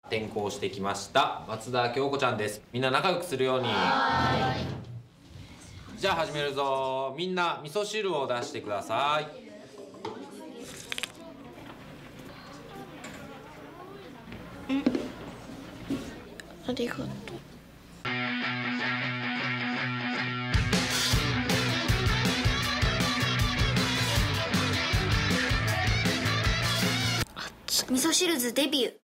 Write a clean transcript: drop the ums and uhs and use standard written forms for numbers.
転校してきました松田京子ちゃんです。みんな仲良くするように。じゃあ始めるぞ。みんな味噌汁を出してください。 ありがとう。味噌汁図デビュー。